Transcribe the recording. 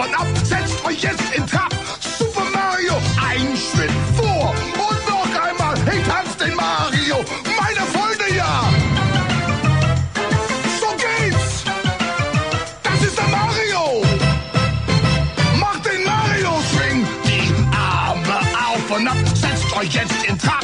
und ab, setzt euch jetzt in Trab. Super Mario, ein Schritt vor und noch einmal, hey, tanzt den Mario, meine Freunde, ja. So geht's. Das ist der Mario. Macht den Mario-Swing, die Arme auf und ab, setzt euch jetzt in Trab.